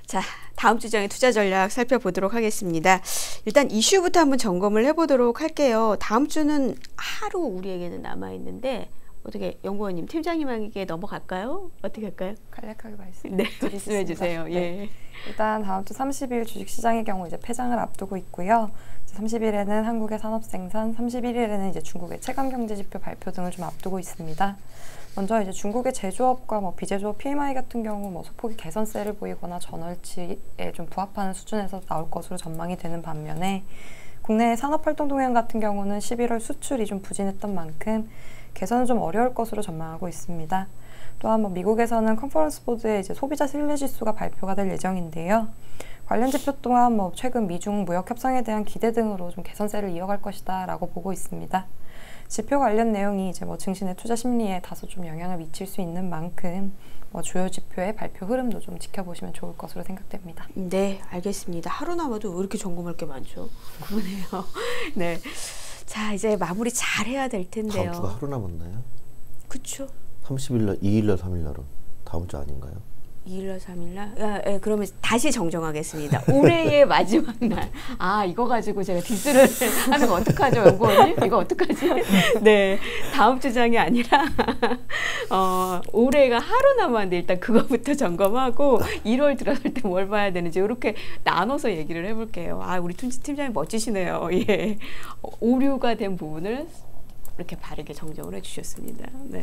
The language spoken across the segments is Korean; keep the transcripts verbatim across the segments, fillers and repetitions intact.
자, 다음 주장의 투자 전략 살펴보도록 하겠습니다. 일단 이슈부터 한번 점검을 해보도록 할게요. 다음 주는 하루 우리에게는 남아있는데 어떻게 연구원님, 팀장님에게 넘어갈까요? 어떻게 할까요? 간략하게 말씀. 네, 말씀해 주세요. 예. 네. 일단 다음 주 삼십 일 주식시장의 경우 이제 폐장을 앞두고 있고요. 삼십 일에는 한국의 산업생산, 삼십일 일에는 이제 중국의 체감경제지표 발표 등을 좀 앞두고 있습니다. 먼저 이제 중국의 제조업과 뭐 비제조업 피엠아이 같은 경우 뭐 소폭의 개선세를 보이거나 전월치에 좀 부합하는 수준에서 나올 것으로 전망이 되는 반면에 국내 산업활동 동향 같은 경우는 십일월 수출이 좀 부진했던 만큼 개선은 좀 어려울 것으로 전망하고 있습니다. 또한 뭐 미국에서는 컨퍼런스 보드의 이제 소비자 신뢰 지수가 발표가 될 예정인데요. 관련 지표 또한 뭐 최근 미중 무역 협상에 대한 기대 등으로 좀 개선세를 이어갈 것이다라고 보고 있습니다. 지표 관련 내용이 이제 뭐 증시의 투자 심리에 다소 좀 영향을 미칠 수 있는 만큼 뭐 주요 지표의 발표 흐름도 좀 지켜보시면 좋을 것으로 생각됩니다. 네, 알겠습니다. 하루 남아도 왜 이렇게 점검할 게 많죠? 그러네요. 네. 자, 이제 마무리 잘 해야 될 텐데요. 다음 주가 하루 남았나요? 그쵸. 삼십 일 날, 이 일 날, 삼 일 날은 다음 주 아닌가요? 이 일 날, 삼 일 날? 아, 예, 그러면 다시 정정하겠습니다. 올해의 마지막 날. 아, 이거 가지고 제가 디스를 하는 거 어떡하죠, 연구원님? 이거 어떡하지? 네, 다음 주장이 아니라 어, 올해가 하루 남았는데 일단 그거부터 점검하고 일월 들어갈 때 뭘 봐야 되는지 이렇게 나눠서 얘기를 해볼게요. 아, 우리 팀장님 멋지시네요. 예, 오류가 된 부분을 이렇게 바르게 정정을 해주셨습니다. 네.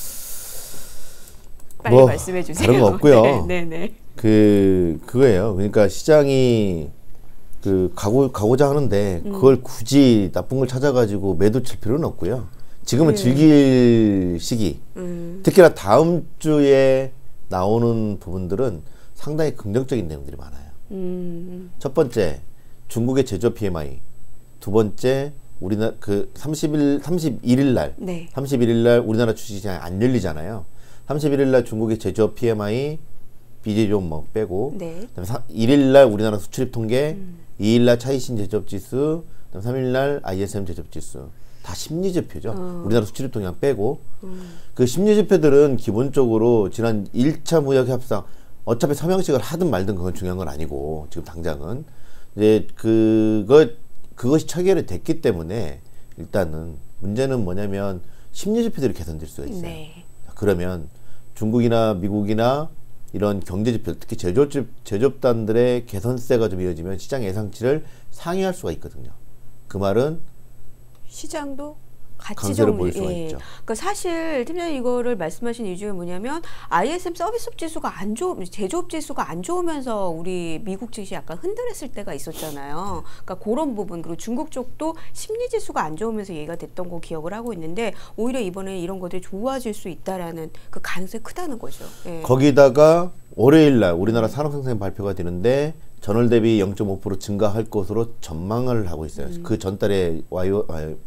빨리 뭐, 말씀해 주세요. 다른 거 없고요. 네, 네, 네. 그 그거예요. 그러니까 시장이 그 가고 가고자 하는데 음. 그걸 굳이 나쁜 걸 찾아가지고 매도 칠 필요는 없고요. 지금은 음. 즐길 시기. 음. 특히나 다음 주에 나오는 부분들은 상당히 긍정적인 내용들이 많아요. 음. 첫 번째 중국의 제조업 피엠아이, 두 번째 우리나라 그 삼십 일 삼십일 일 날, 네. 삼십일 일 날 우리나라 주식시장이 안 열리잖아요. 삼십일 일 날 중국의 제조업 피엠아이, 비제조업 뭐 빼고, 네. 그다음에 일 일 날 우리나라 수출입 통계, 음. 이 일 날 차이신 제조업 지수, 그다음에 삼 일 날 아이에스엠 제조업 지수. 다 심리 지표죠. 어. 우리나라 수출입 통계 빼고. 음. 그 심리 지표들은 기본적으로 지난 일 차 무역 협상 어차피 서명식을 하든 말든 그건 중요한 건 아니고 지금 당장은 이제 그것 그것이 체결이 됐기 때문에 일단은 문제는 뭐냐면 심리 지표들이 개선될 수가 있어요. 네. 그러면 중국이나 미국이나 이런 경제 지표, 특히 제조업, 제조업단들의 개선세가 좀 이어지면 시장 예상치를 상회할 수가 있거든요. 그 말은 시장도 같이 강세를 정리, 보일 수가 예. 있죠. 그러니까 사실 팀장님 이거를 말씀하신 이유 중에 뭐냐면 아이에스엠 서비스업 지수가 안 좋, 제조업 지수가 안 좋으면서 우리 미국 증시 약간 흔들렸을 때가 있었잖아요. 그러니까 그런 부분 그리고 중국 쪽도 심리 지수가 안 좋으면서 얘기가 됐던 거 기억을 하고 있는데 오히려 이번에 이런 것들이 좋아질 수 있다라는 그 가능성이 크다는 거죠. 예. 거기다가 월요일 날 우리나라 산업생산 발표가 되는데 전월 대비 영 점 오 퍼센트 증가할 것으로 전망을 하고 있어요. 음. 그 전달에 와요.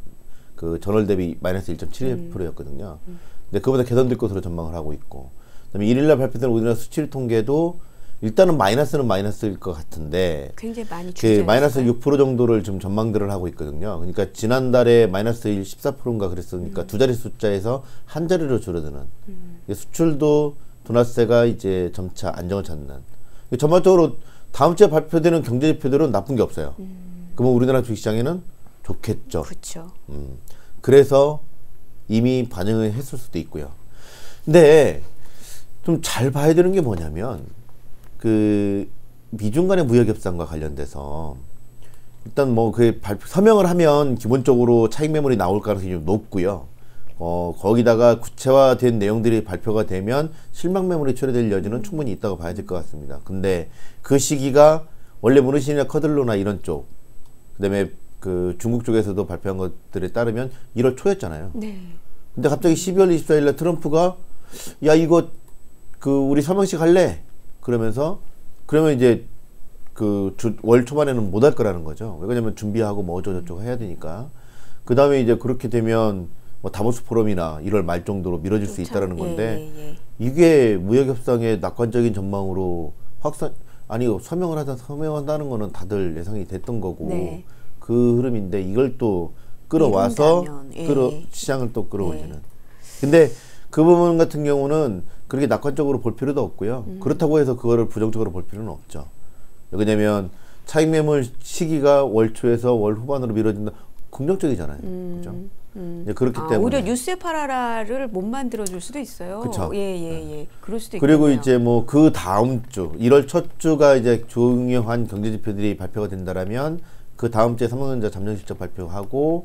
그 전월 대비 마이너스 일 점 칠 퍼센트였거든요. 음. 근데 그보다 개선될 것으로 전망을 하고 있고, 그다음에 일 일 날 발표된 우리나라 수출 통계도 일단은 마이너스는 마이너스일 것 같은데 굉장히 많이 그 마이너스 육 퍼센트 정도를 좀 전망들을 하고 있거든요. 그러니까 지난달에 마이너스 십사 퍼센트인가 그랬으니까 음. 두 자리 숫자에서 한 자리로 줄어드는 음. 수출도 둔화세가 이제 점차 안정을 찾는. 전반적으로 다음 주에 발표되는 경제 지표들은 나쁜 게 없어요. 음. 그러면 우리나라 주식시장에는 좋겠죠. 그렇죠. 음, 그래서 이미 반영을 했을 수도 있고요. 근데 좀 잘 봐야 되는 게 뭐냐면 그 미중 간의 무역 협상과 관련돼서 일단 뭐 그 발표 서명을 하면 기본적으로 차익 매물이 나올 가능성이 좀 높고요. 어, 거기다가 구체화된 내용들이 발표가 되면 실망 매물이 처리될 여지는 충분히 있다고 봐야 될 것 같습니다. 근데 그 시기가 원래 무르신이나 커들로나 이런 쪽, 그다음에 그 중국 쪽에서도 발표한 것들에 따르면 일월 초였잖아요. 네. 근데 갑자기 십이월 이십사일 날 트럼프가 야 이거 그 우리 서명식 할래? 그러면서 그러면 이제 그 월 초반에는 못 할 거라는 거죠. 왜냐면 준비하고 뭐 어쩌고저쩌고 해야 되니까. 그 다음에 이제 그렇게 되면 뭐 다보스 포럼이나 일월 말 정도로 미뤄질 수 있다라는 건데 예, 예, 예. 이게 무역 협상의 낙관적인 전망으로 확산 아니 서명을 하다 서명한다는 거는 다들 예상이 됐던 거고. 네. 그 흐름인데 이걸 또 끌어와서 예. 끌어 시장을 또 끌어올리는. 예. 근데 그 부분 같은 경우는 그렇게 낙관적으로 볼 필요도 없고요. 음. 그렇다고 해서 그거를 부정적으로 볼 필요는 없죠. 왜냐면 차익 매물 시기가 월 초에서 월 후반으로 미뤄진다. 긍정적이잖아요. 음. 그죠? 음. 이제 그렇기 아, 때문에 오히려 뉴스에 팔아라를 못 만들어줄 수도 있어요. 그쵸. 예, 예, 예. 그럴 수도 그리고 있겠네요. 이제 뭐 그 다음 주 일월 첫 주가 이제 중요한 경제 지표들이 발표가 된다라면 그 다음 주에 삼성전자 잠정 실적 발표하고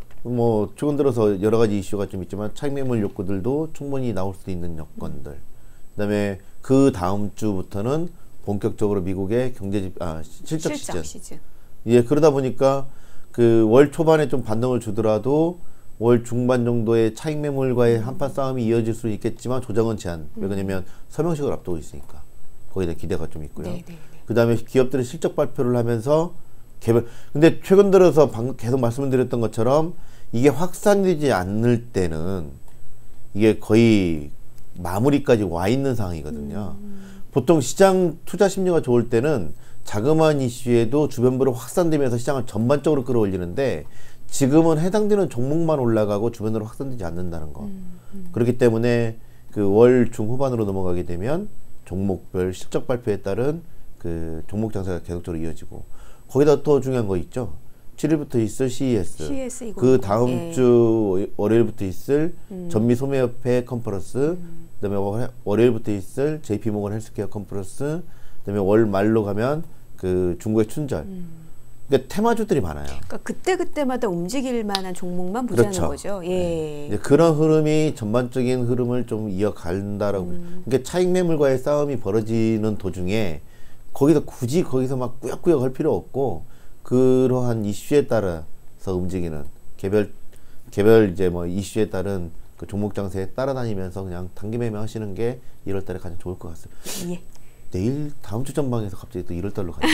뭐 최근 들어서 여러 가지 이슈가 좀 있지만 차익 매물 욕구들도 충분히 나올 수도 있는 여건들. 음. 그다음에 그 다음 주부터는 본격적으로 미국의 경제 지 아, 실적, 실적 시즌. 시즌. 예, 그러다 보니까 그 월 초반에 좀 반등을 주더라도 월 중반 정도의 차익 매물과의 한판 싸움이 이어질 수 있겠지만 조정은 제한. 왜 그러냐면 서명식을 앞두고 있으니까 거기에 대한 기대가 좀 있고요. 네네네. 그다음에 기업들이 실적 발표를 하면서 개별. 근데 최근 들어서 방금 계속 말씀드렸던 것처럼 이게 확산되지 않을 때는 이게 거의 마무리까지 와 있는 상황이거든요. 음. 보통 시장 투자 심리가 좋을 때는 자그마한 이슈에도 주변부로 확산되면서 시장을 전반적으로 끌어올리는데 지금은 해당되는 종목만 올라가고 주변으로 확산되지 않는다는 거. 음, 음. 그렇기 때문에 그 월 중후반으로 넘어가게 되면 종목별 실적 발표에 따른 그 종목 장세가 계속적으로 이어지고 거기다 더 중요한 거 있죠. 칠 일부터 있을 씨이에스, 씨이에스 그 다음 예. 주 월요일부터 있을 음. 전미소매협회 컨퍼런스, 음. 그다음에 월요일부터 있을 제이피모건 헬스케어 컨퍼런스, 그다음에 월 말로 가면 그 중국의 춘절. 음. 그러니까 테마주들이 많아요. 그러니까 그때 그때마다 움직일 만한 종목만 보자는 그렇죠. 거죠. 예. 네. 이제 그런 흐름이 전반적인 흐름을 좀 이어간다라고. 음. 그러니까 차익 매물과의 싸움이 벌어지는 도중에 거기서 굳이 거기서 막 꾸역꾸역 할 필요 없고 그러한 이슈에 따라서 움직이는 개별 개별 이제 뭐 이슈에 따른 그 종목 장세에 따라다니면서 그냥 단기 매매하시는 게 일월 달에 가장 좋을 것 같습니다. 예. 내일 다음 주 전방에서 갑자기 또 일월 달로 가요.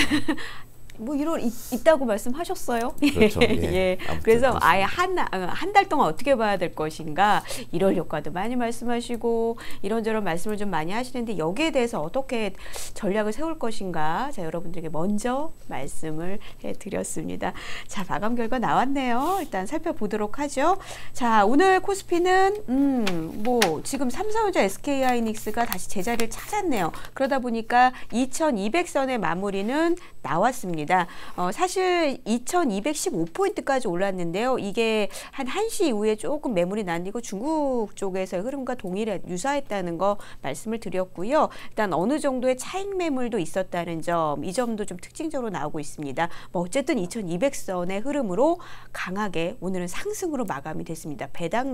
뭐 일월 있, 있다고 말씀하셨어요. 그렇죠. 예. 예. 그래서 아예 한 한 달 동안 어떻게 봐야 될 것인가 일월 효과도 많이 말씀하시고 이런저런 말씀을 좀 많이 하시는데 여기에 대해서 어떻게 전략을 세울 것인가 자 여러분들에게 먼저 말씀을 해드렸습니다. 자 마감 결과 나왔네요. 일단 살펴보도록 하죠. 자 오늘 코스피는 음, 뭐 지금 삼성전자 에스케이하이닉스가 다시 제자리를 찾았네요. 그러다 보니까 이천이백 선의 마무리는 나왔습니다. 어, 사실 이천이백십오 포인트까지 올랐는데요. 이게 한 한 시 이후에 조금 매물이 날리고 중국 쪽에서의 흐름과 동일해 유사했다는 거 말씀을 드렸고요. 일단 어느 정도의 차익 매물도 있었다는 점, 이 점도 좀 특징적으로 나오고 있습니다. 뭐 어쨌든 이천이백 선의 흐름으로 강하게 오늘은 상승으로 마감이 됐습니다.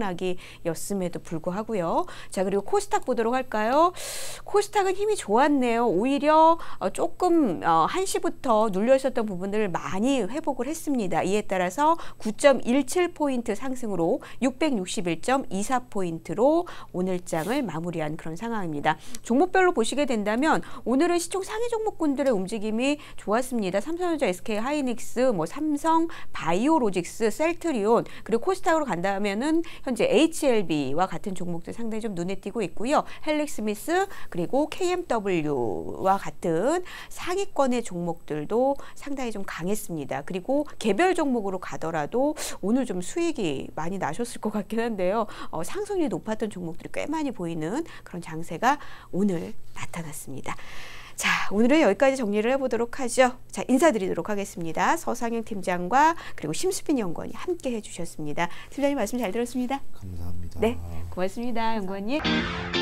배당락이었음에도 불구하고요. 자 그리고 코스닥 보도록 할까요? 코스닥은 힘이 좋았네요. 오히려 어, 조금 어, 한 시부터 눌려 있었던 부분들을 많이 회복을 했습니다. 이에 따라서 구 점 일칠 포인트 상승으로 육백육십일 점 이사 포인트로 오늘 장을 마무리한 그런 상황입니다. 종목별로 보시게 된다면 오늘은 시총 상위 종목군들의 움직임이 좋았습니다. 삼성전자, 에스케이하이닉스, 뭐 삼성, 바이오로직스, 셀트리온 그리고 코스닥으로 간다면은 현재 에이치엘비와 같은 종목들 상당히 좀 눈에 띄고 있고요. 헬릭스미스 그리고 케이엠더블유와 같은 상위권의 종목들도 상당히 좀 강했습니다. 그리고 개별 종목으로 가더라도 오늘 좀 수익이 많이 나셨을 것 같긴 한데요. 어, 상승률이 높았던 종목들이 꽤 많이 보이는 그런 장세가 오늘 나타났습니다. 자, 오늘은 여기까지 정리를 해보도록 하죠. 자, 인사드리도록 하겠습니다. 서상영 팀장과 그리고 심수빈 연구원이 함께 해주셨습니다. 팀장님 말씀 잘 들었습니다. 감사합니다. 네, 고맙습니다, 연구원님.